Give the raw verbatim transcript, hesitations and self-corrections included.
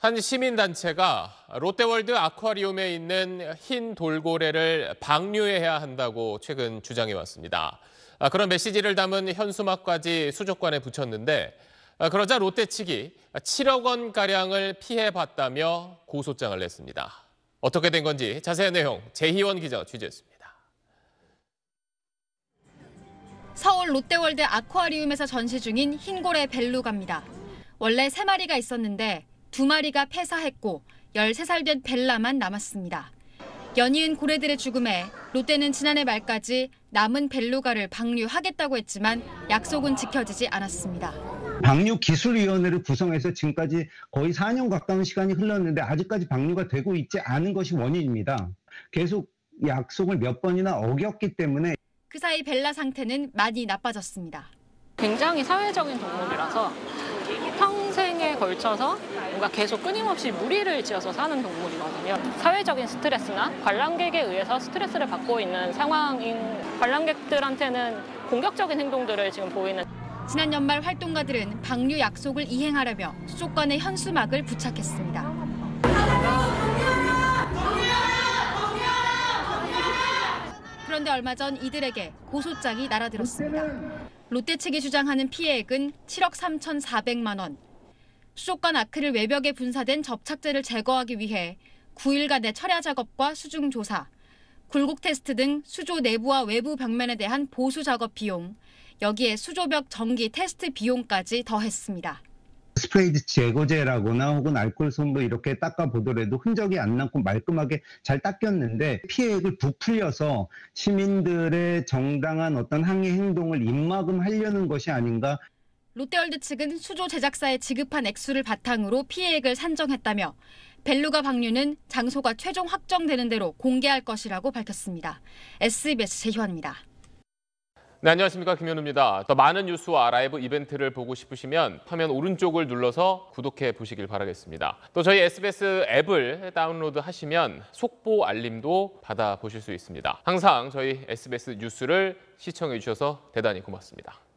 한 시민단체가 롯데월드 아쿠아리움에 있는 흰 돌고래를 방류해야 한다고 최근 주장해왔습니다. 그런 메시지를 담은 현수막까지 수족관에 붙였는데 그러자 롯데 측이 칠억 원가량을 피해봤다며 고소장을 냈습니다. 어떻게 된 건지 자세한 내용 재희원 기자가 취재했습니다. 서울 롯데월드 아쿠아리움에서 전시 중인 흰고래 벨루가입니다. 원래 세 마리가 있었는데 두 마리가 폐사했고 열세 살 된 벨라만 남았습니다. 연이은 고래들의 죽음에 롯데는 지난해 말까지 남은 벨루가를 방류하겠다고 했지만 약속은 지켜지지 않았습니다. 방류기술위원회를 구성해서 지금까지 거의 사 년 가까운 시간이 흘렀는데 아직까지 방류가 되고 있지 않은 것이 원인입니다. 계속 약속을 몇 번이나 어겼기 때문에 그 사이 벨라 상태는 많이 나빠졌습니다. 굉장히 사회적인 동물이라서 평생에 걸쳐서 뭔가 계속 끊임없이 무리를 지어서 사는 동물이거든요. 사회적인 스트레스나 관람객에 의해서 스트레스를 받고 있는 상황인 관람객들한테는 공격적인 행동들을 지금 보이는. 지난 연말 활동가들은 방류 약속을 이행하려며 수족관에 현수막을 부착했습니다. 그런데 얼마 전 이들에게 고소장이 날아들었습니다. 롯데 측이 주장하는 피해액은 칠억 삼천사백만 원. 수족관 아크릴 외벽에 분사된 접착제를 제거하기 위해 구 일간의 철야 작업과 수중 조사, 굴곡 테스트 등 수조 내부와 외부 벽면에 대한 보수 작업 비용, 여기에 수조벽 전기 테스트 비용까지 더했습니다. 스프레이드 제거제라거나 혹은 알코올 솜으로 이렇게 닦아보더라도 흔적이 안 남고 말끔하게 잘 닦였는데 피해액을 부풀려서 시민들의 정당한 어떤 항의 행동을 입막음하려는 것이 아닌가. 롯데월드 측은 수조 제작사에 지급한 액수를 바탕으로 피해액을 산정했다며 벨루가 방류는 장소가 최종 확정되는 대로 공개할 것이라고 밝혔습니다. 에스비에스 재희원입니다. 네, 안녕하십니까. 김현우입니다. 더 많은 뉴스와 라이브 이벤트를 보고 싶으시면 화면 오른쪽을 눌러서 구독해 보시길 바라겠습니다. 또 저희 에스비에스 앱을 다운로드 하시면 속보 알림도 받아보실 수 있습니다. 항상 저희 에스비에스 뉴스를 시청해 주셔서 대단히 고맙습니다.